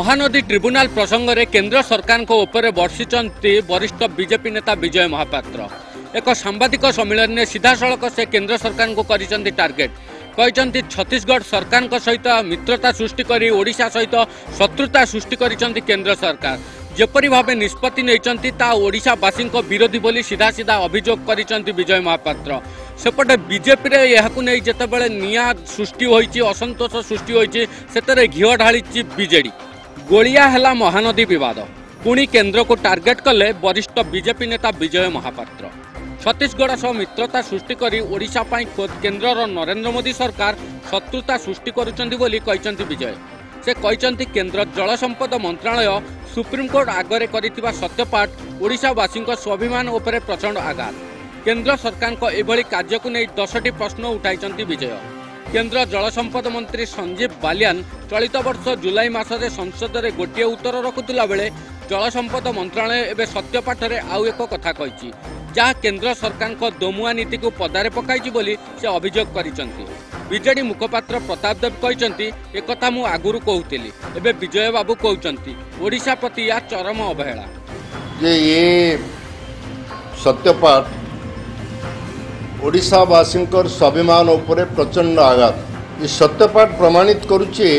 Mahanadi tribunal प्रसंग में केंद्र सरकार को ऊपर बर्षिंट वरिष्ठ बीजेपी नेता विजय महापात्र एक सांबादिक सम्मेलन में सीधा सड़क से केंद्र सरकार को कर टार्गेट कहते छत्तीसगढ़ सरकार सहित मित्रता सृष्टि कर ओडिशा सहित शत्रुता सृष्टि कर केंद्र सरकार जेपरी भाव निष्पत्ति नहीं ओडिशावासी विरोधी बोली सीधा सीधा अभियोग कर विजय महापात्र सेपटे बीजेपी रे यहाकु नहीं जितेबाला निया सृष्टि होइछि असंतोष सृष्टि होइछि सेतरे घिओ ढाली बीजेडी गोलिया हेला महानदी विवाद पुणी केंद्र को टार्गेट कले वरिष्ठ बीजेपी नेता विजय महापात्र छत्तीसगढ़ सह मित्रता सृष्टि करी ओडिशा पाई केंद्रर नरेंद्र मोदी सरकार शत्रुता सृष्टि करुचंती बोली कहिसंती विजय से कहिसंती केंद्र जल संपद मंत्रालय सुप्रीमकोर्ट आगरे करितिबा सत्यपाठ ओडिशावासी स्वाभिमान उपरे प्रचंड आघात केंद्र सरकार को एभली कार्य को नहीं 10टी प्रश्न उठाई विजय केंद्र जल संपद मंत्री संजीव बालियान चलित वर्ष जुलाई मासरे संसद में गोटे उत्तर रखुला बेले जल संपद मंत्रालय एवं सत्यपाठ में आउ एक कथा कही जहाँ केंद्र सरकार को दोमुआ नीति को पदारे पकाई बोली से अभियोग करिसंती बीजेडी मुखपात्र प्रताप देव कहते एक मु आगुरी कहूली एवं विजय बाबू कहते ओडिशा प्रति या चरम अवहेला ये सत्यपाठ ओडिशावासी स्वाभिमान उपरे प्रचंड आघात ये सत्यपाठ प्रमाणित करुचे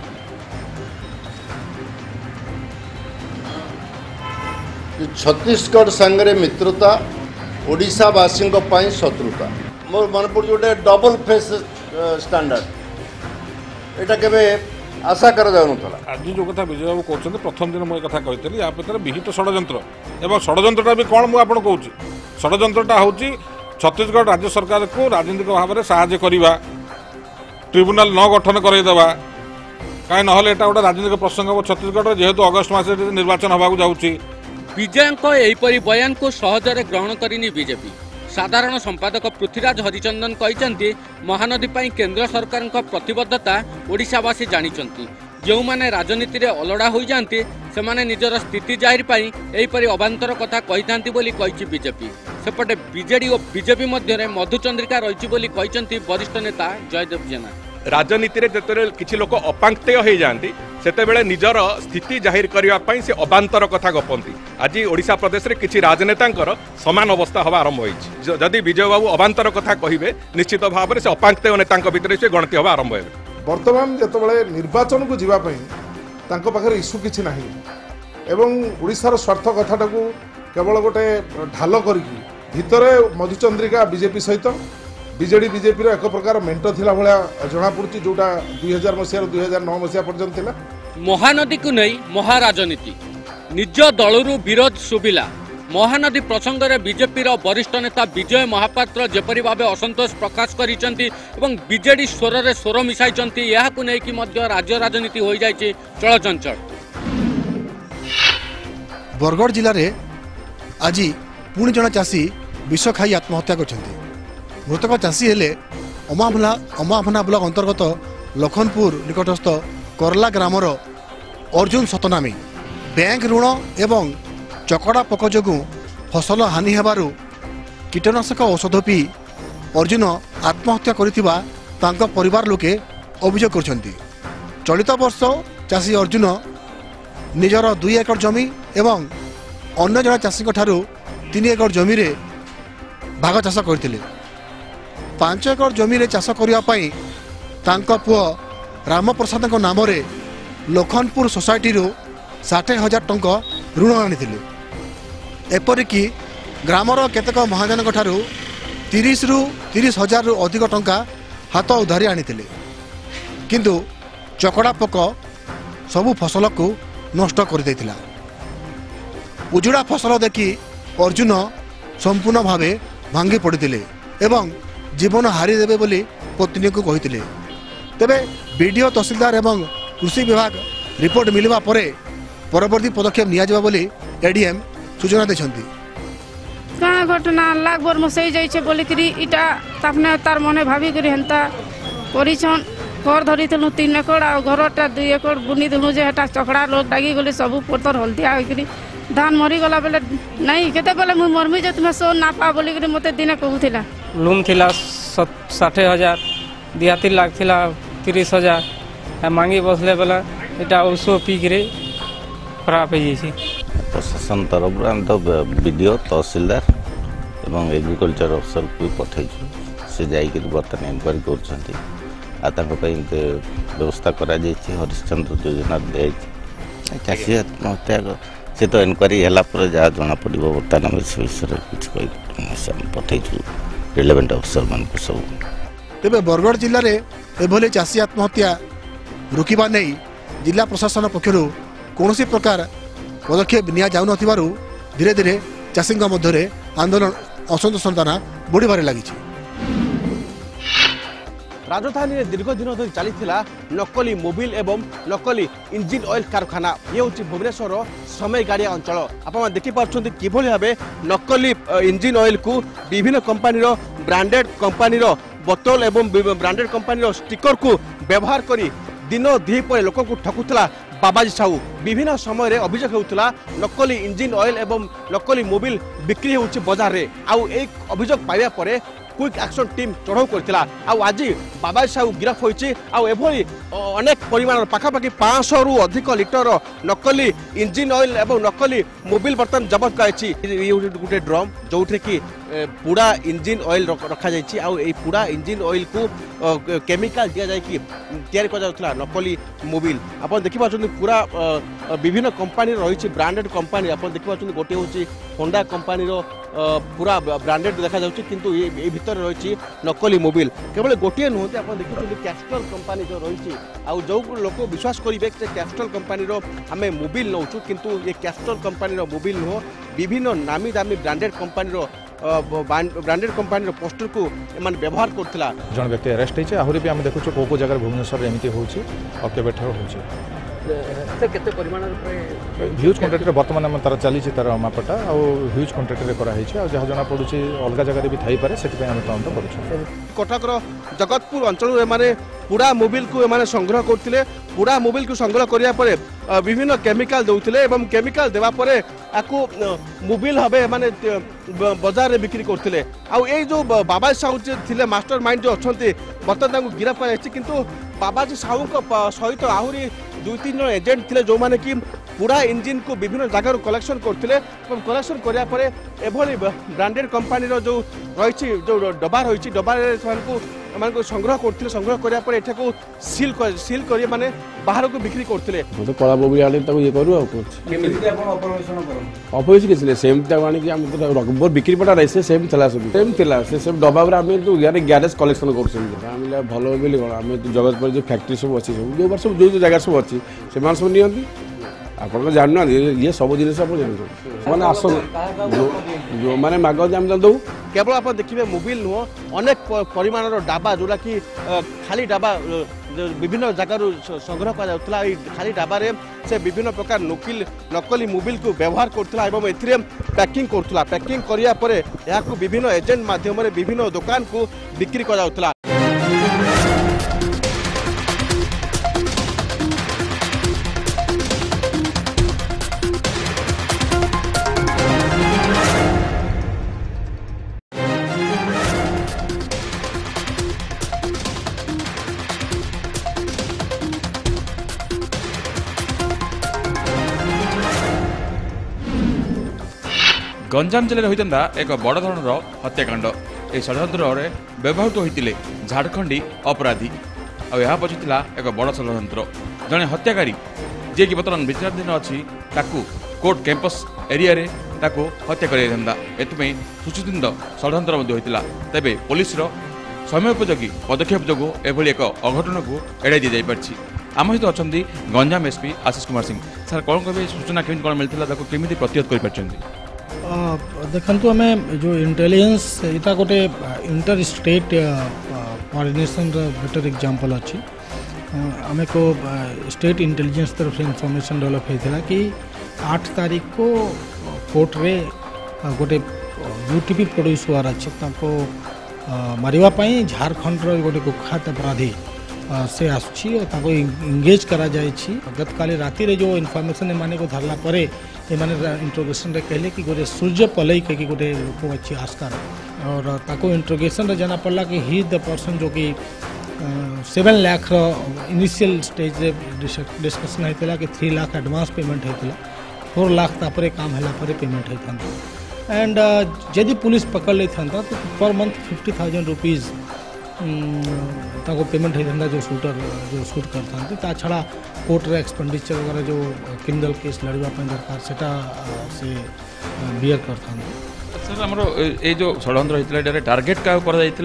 छत्तीसगढ़ संगे मित्रता ओडिशावासी शत्रुता मोर मन पड़ गोटे डबल फेस स्टैंडर्ड एटा केबे आशा कर आज जो कथा विजय बाबू कहते प्रथम दिन मुझे कथा कही या भितर विहित षड्यंत्र एवं षड्यंत्रटा भी कौन मुझे कहूँ षड्यंत्रटा हूँ छत्तीसगढ़ राज्य सरकार को राजनीतिक भाव में साहाय्य करवा ट्रिब्यूनाल न गठन करदेवा कहीं ना एटा गोटे राजनीतिक प्रसंग हम छत्तीसगढ़ जेहेतु अगस्ट मास निर्वाचन होगा जाऊँगी विजय बयान को सहजरे ग्रहण करनी बीजेपी साधारण संपादक पृथ्वीराज हरिचंदन कहते महानदी पर केंद्र सरकार प्रतिबद्धता ओडिशावासी जानिचंती जो माने राजनीति रे अलड़ा हो जाती से माने निजर स्थिति जाहिर पाई एहीपरि अबांतर कथा कही था कही बीजेपी सेपटे बीजेडी और बीजेपी मध्य मधुचंद्रिका रही वरिष्ठ नेता जयदेव जेना राजनीति रे जतरे किछि लोक अपांक्तेय हो जाती सेतेबेले निजर स्थिति जाहिर करने से अबांतर कथा गपंती आज ओडिशा प्रदेश रे किछि राजनेतांकर समान अवस्था हवा आरंभ होइछि जदि विजय बाबू अबांतर कथा कहिबे निश्चित भाव में से अपांक्तेय नेतांक भितर से गणति हवा आरंभ होबे वर्तमान जितेबाला निर्वाचन को जीवाई पाखे इश्यू किसी ना एवं ओडिशार स्वार्थ कथाटा को केवल गोटे ढाल कर मधुचंद्रिका बीजेपी सहित बीजेडी बीजेपी एक प्रकार मेंट थिला भलिया जना पड़ुची जोटा 2000 मसीहा 2009 मसीहा पर्यंत थिला महानदी को नहीं महाराजनीति निज दलरू विरोध सुबिला महानदी प्रसंग में बीजेपी वरिष्ठ नेता विजय महापात्र जेपरी भाव असंतोष प्रकाश करिसेंती एवं बीजेडी स्वर रे स्वर मिसाइचंती याकु नै कि मध्य राज्य राजनीति हो जाइए चलचंचल बरगढ़ जिले में आज पुणी जन चाषी विष खाई आत्महत्या करछंती मृतक चाषी हेले अमाभना ब्लॉक अंतर्गत लखनपुर निकटस्थ करला ग्रामर अर्जुन सतनामी बैंक ऋण एवं चकड़ा पोक जो फसल हानि हेबारु कीटनाशक औषध पी अर्जुन आत्महत्या करिथिबा तांको परिवार लोके अभियोग करछंती चलित वर्ष चाषी अर्जुन निजर 2 एकड़ जमी एवं अन्य जन चाषी ठारू 3 एकड़ जमी रे भाग चाष करथिले 5 एकड़ जमी रे चाष करिया पई तांको पुओ रामप्रसाद नाम रे लखनपुर सोसाइटी रो 60,000 टंका ऋण आनिथिले एपरिकी ग्रामर केतक महाजन ठारू 30 रु 30,000 रु अधिक टंका हाथ उधारी आनिथिले किंतु चकड़ा पोक सबु फसल को नष्ट कर देथिला उजुड़ा फसल देखी अर्जुन संपूर्ण भावे भांगी पड़ते एवं जीवन हारी देबे बोली पत्नी को कहिथिले तेबे बीडीओ तहसीलदार एवं कृषि विभाग रिपोर्ट मिलवा परे परवर्ती पदक्षेप निया जाबा बोली एडीएम सूचना देछंती कहाँ घटना लाख बर मसई जाइछे बोली करी इटा तापने तार मने भाभी करी हंता परिछन घर धरी थलु 3 एकड़ आ घरटा 2 एकड़ बुनी दलु जे हटा चकड़ा लोग डागी गले सब पोतर हल्दिया होई करी धान मरी गला बेले नहीं केते बेले मु मरमी जे तुमे सो ना पा बोली करी मते दिने कहूथिला लूम थिला 60,000 दियाती लाख थिला 30,000 मांगी बसले बेला इटा औषो पी करे खराब हो जाइए। प्रशासन तरफ आम तो विडीओ तहसीलदार एवं एग्रीकल्चर अफसर को पठेचु से जाकर बर्तमान इनक्वारी कर व्यवस्था करा हरिश्चंद्र योजना दी चाषी आत्महत्या से तो इनक्वारी है जहाँ जना पड़ बर्तमान से विषय कुछ पठेचु रिलेवेंट अफसर मान सब। तेबे बरगढ़ जिले में एभली चाषी आत्महत्या रोकवा नहीं जिला प्रशासन पक्षर कौन प्रकार पदक्षेप निया जाऊ नथिबारु धीरे धीरे चाषी मध्य आंदोलन असंतोष बढ़िबार लगी। राजधानी में दीर्घ दिन धरी चली नकली मोबिल एवं नकली इंजिन ऑयल कारखाना ये हूँ भुवनेश्वर समय गाड़िया अंचल। आप देखिपुं किभली भाव नकली इंजिन ऑयल को विभिन्न कंपानी ब्रांडेड कंपानी बोतल एवं ब्रांडेड कंपानी स्टिकर को व्यवहार करी दिन दीपर लोक ठकुला बाबाजी साहू। विभिन्न समय अभियोग होता नकली इंजिन ऑयल एवं नकली मोबिल बिक्री होउछि बाजार रे। आउ एक अभियोग पाइबा परे क्विक एक्शन टीम चढ़ाऊ करथिला। आउ आज बाबाजी साहू गिरफ होइछि। आउ एभली अनेक परिमाण पाखापाखि 500 रु अधिक लिटर नकली इंजिन ऑयल एवं नकली मोबिल बर्तन जबत कराइछि। गोटे ड्रम जो कि पूरा इंजिन ऑयल रखा जाइछि। आउ ए पूरा इंजिन ऑयल को केमिकल दिया जाय कि तैयार कर जाउथला नकली मोबिल। आपण देखि पाछन पूरा विभिन्न कंपनी रही ब्रांडेड कंपनी। आप देखि पाछन गोटे होछि होंडा कंपनी पूरा ब्रांडेड देखा जाउछि किंतु ए भीतर रही नकली मोबिल केवल गोटे नुहति। आप देखि कैस्ट्रल कंपनी जो रही जो लोक विश्वास करेंगे से कैस्ट्रल कंपनी आम मोबिल नौचु किंतु ये कैस्ट्रल कंपनी मोबिल नुह विभिन्न नामी दामी ब्रांडेड कंपनी पोस्टर को एमान व्यवहार करथिला। जन व्यक्ति अरेस्ट होइছে आहुरी भी आम देखु को जगह भुवनेश्वर एमती होउछि और केबेठर होउछि केते परिमाण ह्यूज क्वांटिटी बर्तमान आम तार चली तार मापटा आ ह्यूज क्वांटिटी कराई जहाँ जना पड़ू अलग जगह भी थी पारे से आम तदंत कर कटकर जगतपुर अंचल माने पूरा मोबिल को एमाने संग्रह करथिले। पूरा मोबिल को संग्रह करिया परे विभिन्न केमिकल दउथिले एवं केमिकल देवा परे आकु मोबिल हबे माने बाजार रे बिक्री करथिले। आ ए जो बाबाजी साहू थिले मास्टर माइंड जो अछंती बर्तमान गिरफ कराई किंतु बाबाजी साहू सहित आहुरी 2-3 जन एजेंट थे जो माने कि पूरा इंजिन को विभिन्न जगह कलेक्शन करते कलेक्शन करिया परे एभली ब्रांडेड कंपनी जो रही जो डबा रही डबा संग्रह करते संग्रह करिया परे एठा को सील करिया माने बाहर को बिक्री करते तो कला बोबी आले तक ये करू आ केमिति अपन ऑपरेशन करू ऑपरेशन किसले सेम तक आनी कि हम तो रगबर बिक्री पटा रही सेम थला से सब डबा रे हम तो यार गैरेज कलेक्शन करछन हम भलो बोली कोन हम जगतपुर जो फैक्ट्री सब अछि सब जो वर्ष जो जगह सब अछि से मान सब नियंती आपन जानना ये सब जिनिस आप जानछो माने आस जो माने मागज हम दउ केवल आप देखिए मोबिल नुह अनेक परिमाण डाबा जोड़ा कि खाली डाबा विभिन्न जगार संग्रह कर खाली डाबारे से विभिन्न प्रकार नकली मोबिल को व्यवहार करथिला एवं एथिरे पैकिंग करथिला। पैकिंग करिया परे याकु विभिन्न एजेंट माध्यम रे विभिन्न दुकान को बिक्री कर जाउथिला। गंजाम जिले होता एक बड़ धरणर हत्याकांड। ए षड्यंत्र व्यवहृत होते झारखंडी अपराधी आ पछिला एक बड़ षड्यंत्र। जड़े हत्याकारी जी कि बर्तमान विचाराधीन अच्छी कोर्ट कैंपस एरिया रे ताकू हत्या कर सुचिंत षड्यंत्र होता। तेबे पुलिस समयोपयोगी पदक्षेप जो एभली एक अघटन को एड़ाई दी जापी। आम सहित अच्छा गंजाम एसपी आशीष कुमार सिंह सर कौन कहे सूचना केमी कौन मिलता केमी प्रतिहत कर देखु आम जो इंटेलिजेंस यहाँ गोटे inter state coordination better example अच्छी आम को स्टेट इंटेलिजेंस तरफ से इनफॉरमेशन डेवलप होता कि 8 तारीख को कोर्ट रे गोटे यूटीवी प्रोड्यूस हुआर अच्छे मारिवाई झारखंड गोटे कुख्यात अपराधी से आसुची और इंगेज करा जायछि। गत काली राति रे जो इनफॉरमेशन एमाने को धरला परे एमाने इंट्रोगेशन रे कहले कि गोटे सूर्य पलई के गोटे लोक अच्छी आस्कार और ताको इंट्रोगेशन रे जाना पड़ला कि ही द पर्सन जो कि 7 लाख इनिशियल स्टेज रे डिस्कशन होता कि 3 लाख एडवांस पेमेंट होता 4 लाख तापर काम है पेमेंट होता एंड जदि पुलिस पकड़ ले था तो पर मंथ 50,000 रुपीज़ पेमेंट होता जो शूट करता ता छड़ा कोर्ट रे एक्सपेंडिचर वगैरह जो क्रिमिनल केस लड़वा दरकार सेटा से बियर करता सर आमर ये जो षड्यंत्र होता है टार्गेट क्या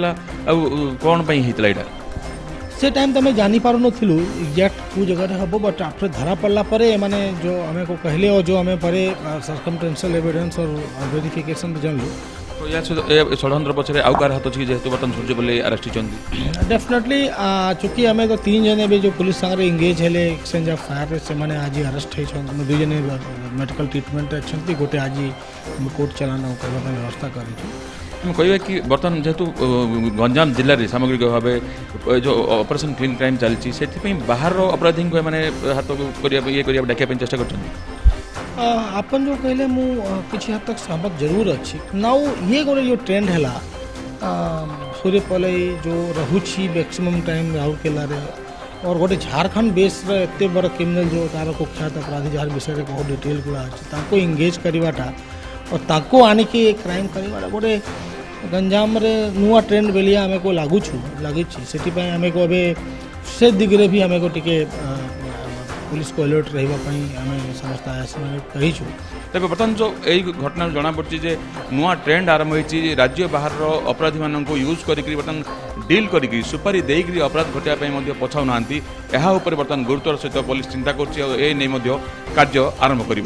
कौन होता से टाइम तो आम जानी पार नथिलु एग्जैक्ट को जगह हम बट आफ्टर धरा पड़ला परे माने जो आमे को कहले और जो आमे परे सर्कमस्टेंशियल एविडेंस और वेरिफिकेशन जानलु तो या षड्यंत्र पछरे आउ कार हाथ अछि जेतु बर्तन सूर्य बोले अरेस्ट चंदी डेफिनेटली चूंकि आमे तो 3 जने भी जो पुलिस संगे एंगेज हेले एक्सचेंज ऑफ फायर से माने आज अरेस्ट है 2 जने मेडिकल ट्रीटमेंट अच्छी गोटे आज कोर्ट चलाना व्यवस्था करी कह कि बर्तमान जेहेतु गंजाम जिले में सामग्रिक भाव जो ऑपरेशन क्लीन क्राइम चलती से बाहर अपराधी को मैंने हाथ ये डाकिया चेष्टा कर आपन जो कहले मु किसी हद तक सहमत जरूर अच्छी नाउ ये गोटे जो ट्रेंड है सूर्यपलई जो रहुची मैक्सिमम टाइम राउरकेला और गोटे झारखंड बेस एत बड़ क्रिमिनल जो तार कुख्यात अपराधी जार विषय में बहुत डिटेल गुड़ा अच्छे इंगेज करवाटा और ताको आनिकी क्राइम करवाटा गोटे गंजाम रे नुआ ट्रेंड बेलिया आमे को लगी से आम को अबे से दिगरे भी आम को टिके पुलिस को अलर्ट रही आम समस्त कहीचु तेज बर्तमान जो यही घटना जना पड़ी जे नुआ ट्रेंड आरंभ होती राज्य बाहर अपराधी मान यूज कर बर्तमान डील करी सुपारी देकर अपराध घटाई पछाऊ ना बर्तमान गुरुतर सहित पुलिस चिंता कार्य आरंभ कर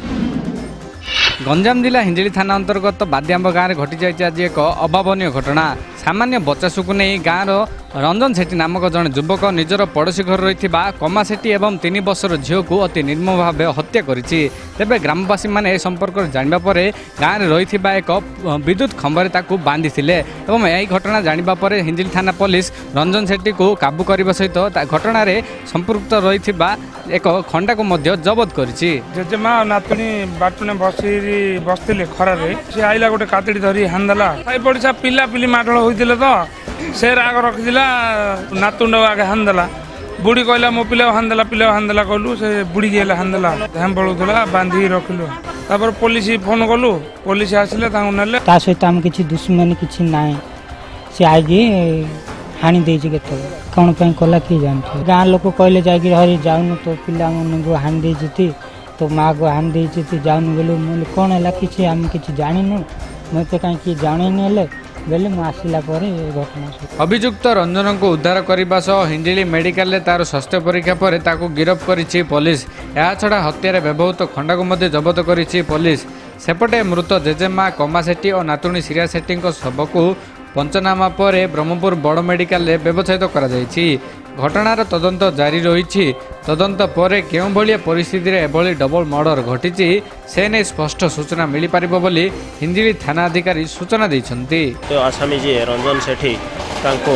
गंजाम जिला हिंजिली थाना अंतर्गत बाद्यांब गाँव में घटी जाए आज एक अभावन घटना सामान्य बचासु को नहीं गाँव रंजन सेठी नामक जड़े युवक निजर पड़ोशी घर रही कमा सेठी एवं 3 वर्षर झील को अति निर्मम भाव हत्या करिछि। तेबे ग्रामवासी माने संपर्क जानिबा परे गाँव में रही एक विद्युत खंभरे ताकू बांधि एवं यही घटना जानिबा परे हिंजिली थाना पुलिस रंजन सेठी को काबू करने सहित घटना संपृक्त रही एक खंडा को जबत करिछि। जेजेमा नातुणी बाटुने बसते खरार से आईला गोटे कातड़ी धरी हांदला पड़सा पिला पिली माडल होते तो से राग रखिला नातुंड आगे हांदला बुढ़ी कहला मो पिला हांदला कहलु से बुढ़ी गला हांदला हम पड़ूला बांधी रखिलु तापर पुलिस फोन कलु पुलिस आसिले ना सहित आम किसी दुश्मनी किसी ना सी आई हाणी देजी केत कौन कला कि जानते गाँ लोक कहले जाकि हरी जाऊनु तो पिला मन को हाणी देती तो माँ को हाणी देती जाऊनु बोलू मुझे कौन है किसी आम किसी जानु मत कहीं जाने बेले आसला घटना अभियुक्त रंजन को उद्धार करने सह हिंजिली मेडिकल तार स्वास्थ्य परीक्षा पर ताकू गिरफ्त करिछि पुलिस। या छड़ा हत्यारे व्यवहृत खंडा को जबत करिछि पुलिस। सेपटे मृत जेजेमा कमा सेठी और नातुणी सिरिया सेठी शव को पंचनामा पर ब्रह्मपुर बड़ मेडिकल व्यवसायित करा जायछि। घटनार तदंत जारी रही तदंत पर केउं भलिया परिस्थिति रे एभली डबल मर्डर घटी से नहीं स्पष्ट सूचना मिल पार बोली हिंजिली थाना अधिकारी सूचना देइछन्ति। तो आसामी जी रंजन सेठी तांको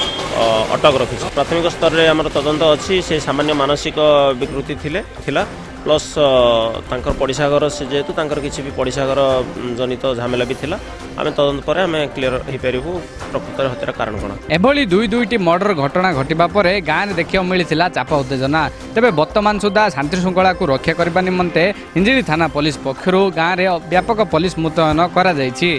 अटक रखी प्राथमिक स्तर में आम तदंत अच्छी से सामान्य मानसिक विकृति थिला प्लस तांकर पड़िशा घर से जेहेतु तांकर किसी भी पड़िशा घर जनित झमेला भी थिला आम तदंत पर आम क्लीयर हो पारू प्रकृत हत्यार कारण कौन एभली दुईटी मर्डर घटना घटवा पर गाँव में देखा मिलता चाप उत्तेजना। तेबे वर्तमान सुधा शांति श्रृंखला को रक्षा करने निमंते हिंजिली थाना पुलिस पक्षर गाँव में व्यापक पुलिस मुतयन करा जायछि।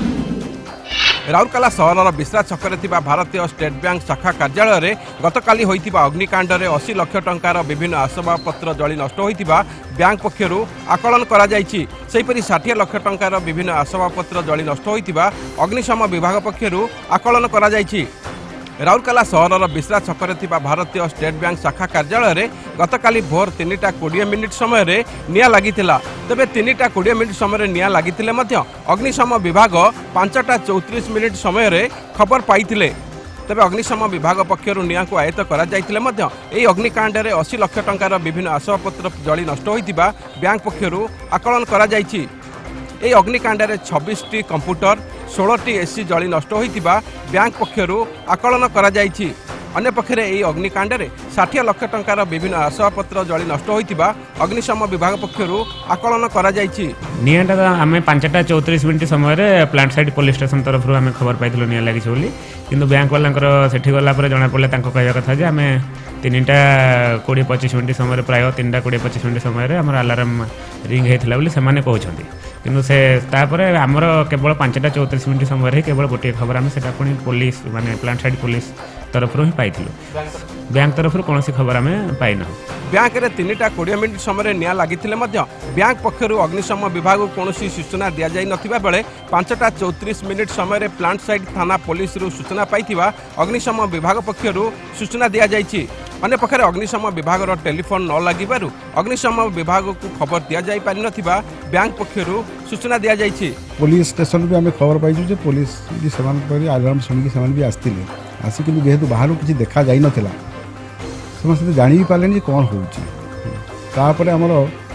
राउरकेला सहर बिश्रा छकरे भारतीय स्टेट बैंक शाखा कार्यालय में गतकाली होइतिबा अग्निकांड में 80 लाख टंकार विभिन्न आसबाबपत्र जली नष्ट होइतिबा बैंक पक्षर आकलन करा जायछि। सेहिपरि 60 लाख टंकार विभिन्न आसबाबपत्र जली नष्ट होइतिबा अग्निशम विभाग पक्षर आकलन करा जायछि। राउरकेला सहर बिश्रा छकरे भारतीय स्टेट बैंक शाखा कार्यालय में गतकाली भोर 3:20 समय निया लागितिला। तेबे 3:20 समय निया लागितिले मध्य अग्निशम विभाग 5:34 समय खबर पाइतिले। तेबे अग्निशम विभाग पक्षर निया को आयत्त करा जाइतिले मध्य एही अग्निकांड में 80 लाख टंकार विभिन्न आसबाबपत्र जली नष्ट होइतिबा बैंक पक्षर आकलन करा जाइछि। एही अग्निकांड में 26टी कंप्यूटर 16टी एसी जली नष्ट होइतिबा बैंक पक्षर आकलन करा जाइछि। अन्य पक्षरे एही अग्निकांड में 60 लाख टंकार विभिन्न आसबाबपत्र जली नष्ट होइतिबा अग्निशम विभाग पक्षरु आकलन करा जायछि। निआटा आम 5:34 समय प्लांट साइड पुलिस स्टेशन तरफ आम खबर पाइलु निआ लगी बोली किंतु बैंक वाला सेठी गला जना पड़े कहवा कथा जे आम 3:20-25 समय प्राय 3:20-25 समय आम अलार्म रिंग होता बोली से कहते किंतु से आमर केवल 5:34 समय केवल गोटे खबर आम से पुलिस माने प्लांट साइड पुलिस तरफ ही पाई बैंक तरफ कौन खबर आम पाइना। बैंक रे 3:20 समय निया लगी बैंक पक्षर अग्निशम विभाग को कौन सूचना दि जाई नथिबा बेले 5:34 समय प्लांट साइड थाना पुलिस सूचना पाई अग्निशम विभाग पक्षर सूचना दि जाइछि। अन्य पक्षे अग्निशम विभाग टेलीफोन न लगिबारु अग्निशम विभाग को खबर दि जाई पारि नथिबा बैंक पक्षर सूचना दि जाइछि। पुलिस स्टेशन भी आम खबर पाइछु जे पुलिस भी सेमान अलार्म शुणिक से भी आसते आसिक जेहेतु बाहर किसी देखा जाई नथिला समस्त जानी पारे कौन होपर आमर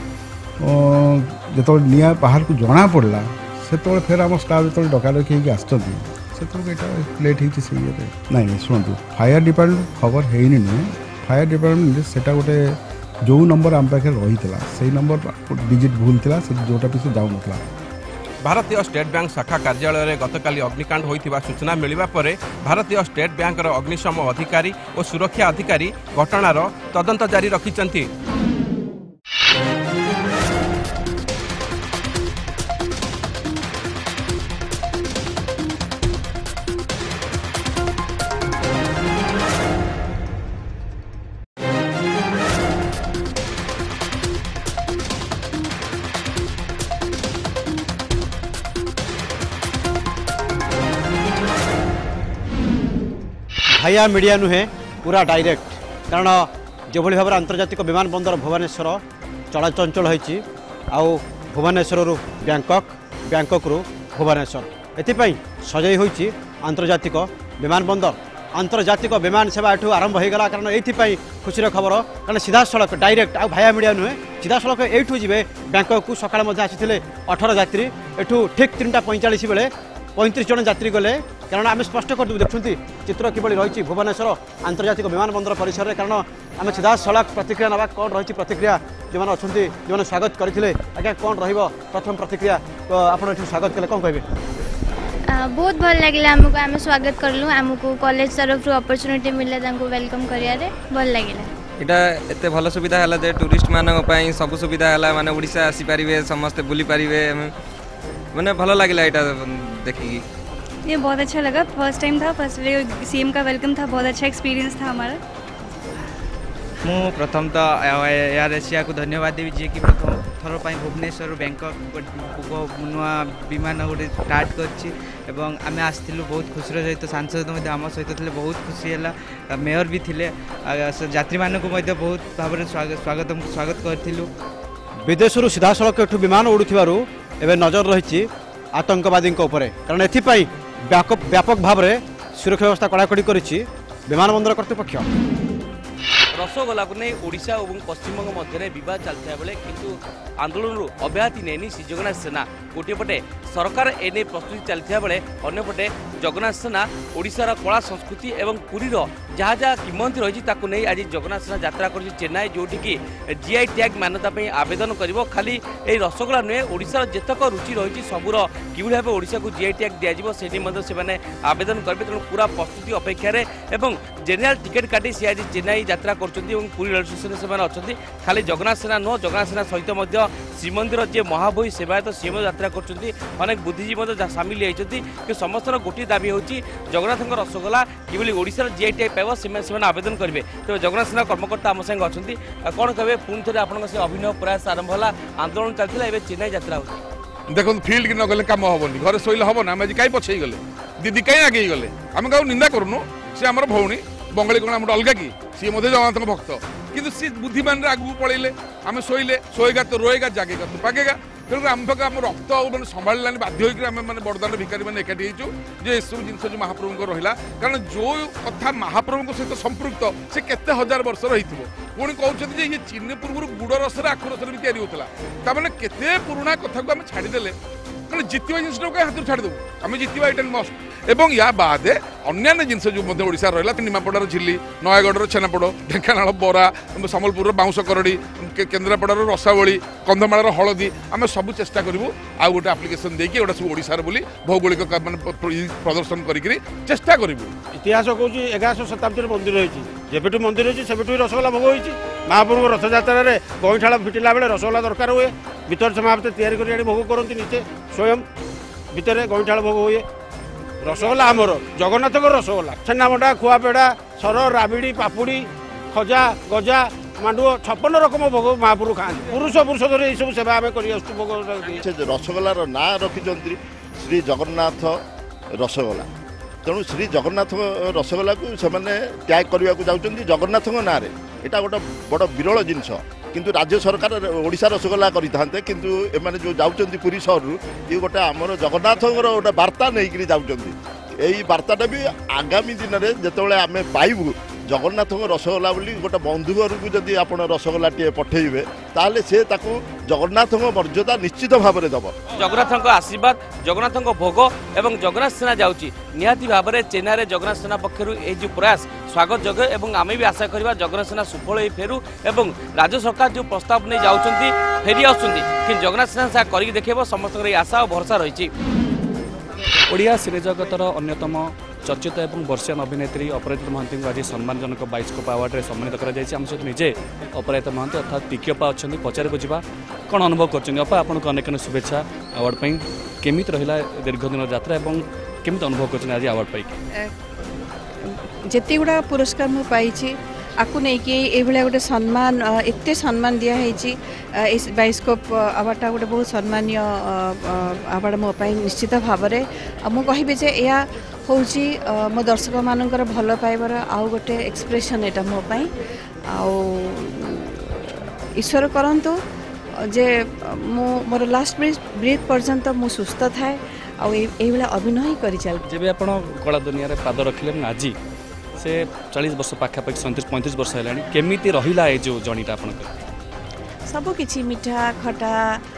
जो निआ बाहर को जना पड़ा से फिर आम स्टाफ जो डकाडकी आसत लेट होती नाई शुणु फायर डिपार्टमेंट खबर है नुहे फायर डिपार्टमेंट से गोटे जो नंबर आम पाखे रही से नंबर डिजिट भूल था जोटा पीछे जाऊन। भारतीय स्टेट बैंक शाखा कार्यालय में गतकाली अग्निकांड होइथिबा सूचना मिलिबा परे भारतीय स्टेट बैंक अग्निशम अधिकारी और सुरक्षा अधिकारी घटनार तदंत जारी रखिछन्ति। भाया मीडिया नुहे पूरा डायरेक्ट कारण जो भाव आंतर्जातिक विमान बंदर भुवनेश्वर चलाचंचल होती आउ भुवनेश्वर बैंकक बैंकक रु भुवनेश्वर एथिपाई सजाई होती आंतर्जातिक विमान बंदर आंतर्जातिक विमान सेवा एठू आरंभ हो गला कारण ये खुशी खबर कारण सीधा सड़क डायरेक्ट आ भाया मीडिया नुहे सीधा सड़क एठू जी बैंकक को सकाळ आसी 18 यात्री एठू ठीक 3:45 बेले 35 जन यात्री गले कारण आम स्पष्ट कर देखुंती चित्र किभली रही भुवनेश्वर आंतर्जातिक विमान बंदर परिसर में कारण आम सीधा सड़क प्रतिक्रिया ना कौन रही प्रतिक्रिया जो अच्छा जो स्वागत करते आज्ञा कौन प्रथम प्रतिक्रिया तो आप स्वागत कले कौन कहे? बहुत भल लगे आमको आम स्वागत करूँ आमको कॉलेज तरफ अपॉर्चुनिटी मिले वेलकम करियारे भल लगे। इटा एते भल सुविधा है जे टूरिस्ट मानक पई सब सुविधा है माने ओडिशा आसी पारिबे समस्त बुली पारिबे मैंने भल लगे इटा देखिए ये बहुत अच्छा लगा। फर्स्ट टाइम था फर्स्ट डे सीएम का वेलकम था बहुत अच्छा एक्सपीरियंस था हमारा। मु प्रथम तो एयर एशिया को धन्यवाद देवी जी कि प्रथम थर पर भुवनेश्वर बैंकक नुआ विमान गोटे स्टार्ट कर आम आसलु बहुत खुशी सहित सांसद आम सहित थे बहुत खुशी है मेयर भी थे यात्री मानक बहुत भाव स्वागत करूँ। विदेश सीधा सड़क एठू विमान उड़ुथिबारु एबे नजर रही आतंकवादी कारण एथिपाई व्यापक भाव में सुरक्षा व्यवस्था कड़ाकड़ी करिछि विमान बंदर कर्तृपक्ष। रसगोला को नहीं ओडिशा और पश्चिमबंग मध्य बद चलता बेले किंतु आंदोलन अब्याहति नहीं श्री जगन्नाथ सेना गोटे पटे सरकार एने प्रस्तुति चलता बेले अंपटे जगन्नाथ सेना ओडिशार कला संस्कृति एवं पुरीर जहाँ जहाँ किमंती रही नहीं आज जगन्नाथ सेना यात्रा कर चेन्नई जोटिकी जीआई टैग मान्यता आवेदन कर खाली ये रसगोला नुहे ओडिशार जेतक रुचि रही सबूर कि भाव ओडिशा को जीआई टैग दिज्व से आवेदन करेंगे तेणु पूरा प्रस्तुति अपेक्षार जेनेल टिकेट काटी सी आज चेन्नई यात्रा पुरी रेल स्टेशन से अच्छा खाली जगन्नाथ सेना नुह जगन्नाथ सेना सहित श्रीमंदिर जी महाबोही सेवायत सी यात्रा कर बुद्धिजीवी सामिल होती कि समस्त गोटे दाबी होती जगन्नाथ रसगोला कि ओडिशार जीआई टैग पाइब से आवेदन करेंगे तेज जगन्नाथ सेना कर्मकर्ता आम संगे अच्छा कौन कहे पुणी थे आप अभिनय प्रयास आरंभ है आंदोलन चलता है चेन्नई यात्रा हो देखो फील्ड की नगले कम हेनी घर शोले हम ना आज कहीं पछे गले दीदी कहीं आगे गले आम क्या निंदा करूँ सी आम भौणी बंगाली कौन आम अलग कि सी जगन्नाथ भक्त किंतु सी बुद्धिमान आगू पड़े आम शोले सोएगा तो रोएगा जागेगा तो पागेगा तेणु आम आम रक्त मैंने संभाला बाध्य होकर बरदान भिखारी मैंने एकाठी जो सब जिन जो महाप्रभु को रहा कारण जो कथा महाप्रभु सहित संपृक्त से केते हजार वर्ष रही पुणी कहते ये चीन पूर्व गुड़ रस आखु रस भी तैयारी होता ताने केते पुराणा कथा को आम छाड़देले मैंने जितवा जिन हाथ छाड़देव आम जितवा यहाँ मस्ट एवं या बादे अन्य जिनस जो ओडिशा रहा निमापड़ार झिल्ली नयगढ़ छेनापोड़ ढेंकानाल बरा सम्बलपुर बाउंश करड़ी केन्द्रापड़ार रसावली कंधमाल हलदी आम सब चेष्टा करूँ आ गोटे आप्लिकेसन देकी गोटे सब ओडिशार बोली भौगोलिक प्रदर्शन करी चेष्टा करूँ। इतिहास कौन 1100 शताब्दी मंदिर होती जब मंदिर होती से रसगोला भोग होती महाप्रभु रथयात्रा गईठाड़ फिटिला बेले रसगोला दरकार हुए भीतर समाप्त तैयारी कर भोग करती नीचे स्वयं भितर गईठाड़ भोग हुए रसगोला आमर जगन्नाथ रसगोला छेनामंडा खुआपेड़ा सर राबिड़ी पापुड़ी खजा गजा मांडुओ 56 रकम भोग महाप्रभु खाते पुरुष पुरुष धर यह सब सेवा आम कर रसगोलार ना रखिंट श्री जगन्नाथ रसगोला तेणु श्री जगन्नाथ रसगोला को से त्याग करने को जाऊँच जगन्नाथ ना यहाँ गोटे बड़ विरल जिनस किंतु राज्य सरकार ओडिशा रसगोला करते किंतु एमाने जो जाऊँच पुरी सहर ये गोटे आमर जगन्नाथ गोटे वार्ता नहीं जाऊँच यही वार्ताटा भी आगामी दिन में जिते आम पाइबू जगन्नाथ रसगोला बोली गोटे बंधु घर को जब आप रसगोला टे पठेबे ताले से ताकू जगन्नाथ मर्यादा निश्चित भाव में दब जगन्नाथ आशीर्वाद जगन्नाथ भोग एवं जगन्नाथ सेना जाऊँगी निहाती भाव में चेन्नई जगन्नाथ सेना पक्षर जो प्रयास स्वागत योग्य एवं आम भी आशा करवा जगन्नाथ सेना सुफल फेरू एवं राज्य सरकार जो प्रस्ताव नहीं जाऊँगी फेरी आसुँच जगन्नाथ सेना कर देखेब समस्त आशा और भरोसा रही। ओडिया सिने जगतर अन्यतम चर्चित एवं वर्षीयान अभिनेत्री अपराजिता महांती को आज सम्मानजनक बाइस्कोप अवार्ड में सम्मानित कर सहित निजे अपराजिता महांती अर्थात टिकिअपा अच्छा पचार को जा कौन अनुभव कर आपको अनेक अनेक शुभेच्छा अवार्ड पर केमी रहा दीर्घ दिन यात्रा और केमी अनुभव कर आज अवार्ड पाई जिते गुड़ा पुरस्कार मुझे पाई आपको नहीं गोटे सम्मान एत सम्मान दिखाई बाइस्कोप अवार्डटा गोटे बहुत सम्मानीय अवार्ड मोपाई निश्चित भाव में मुझे जे या हूँ मो दर्शक मानकर भल पाइबार आउ गोटे एक्सप्रेशन यहाँ मोपाई ईश्वर करंतु जे मोर लास्ट ब्रीथ पर्यंत मु सुस्थ थाए आईभा अभिनय ही कर चल जब आप कला दुनिया पाद रखिले आज से 40 वर्ष पाखापाखि 37-35 वर्ष है केमी रहा है जो जर्नीटा आप सबकि मीठा खटा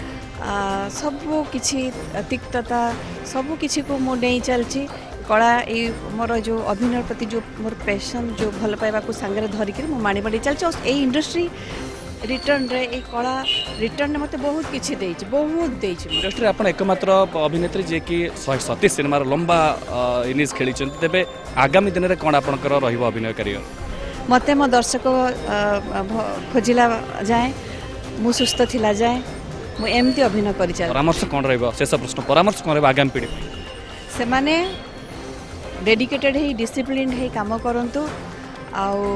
सबकि तिक्तता सबकि को मु नहीं चलती कला ये मोर जो अभिनय प्रति जो मोर पैशन जो भल पाइबा को सांगे धरिक माणी बाड़ी चलती इंडस्ट्री रिटर्न रे ए कला रिटर्न ने मते बहुत किछि देछि बहुत देछि इंडस्ट्री आपण एकमात्र अभिनेत्री जे कि 137 सिनेमा लंबा इनिंग्स खेली चंती तेबे आगामी दिन रे कोन आपनकर रहिबो अभिनय करियर मते मो दर्शक खोजिला जाए मु सुस्थ थिला जाए मु एमती अभिनय करि चल परामर्श कोन रहइबो शेष प्रश्न परामर्श कोन रहइबो आगामी पीढ़ी से माने डेडिकेटेड है डिसिप्लिन है काम करंतु आउ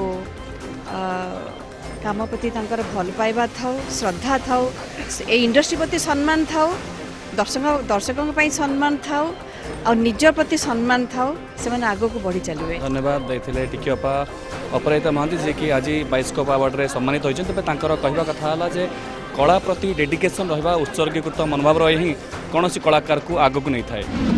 काम प्रति भल पाइबा था श्रद्धा था ए इंडस्ट्री प्रति सम्मान था दर्शकों सम्मान था और निज प्रति सम्मान था से मैंने आगो को बढ़ी चलिए। धन्यवाद देते टिकिअपा अपराजिता महांती जी की आज बाइस्कोप अवार्ड में सम्मानित होती कहवा कथा है जे कला प्रति डेडिकेशन रहा उत्सर्गीकृत मनोभाव रही कौन कलाकार को आगक नहीं थाए।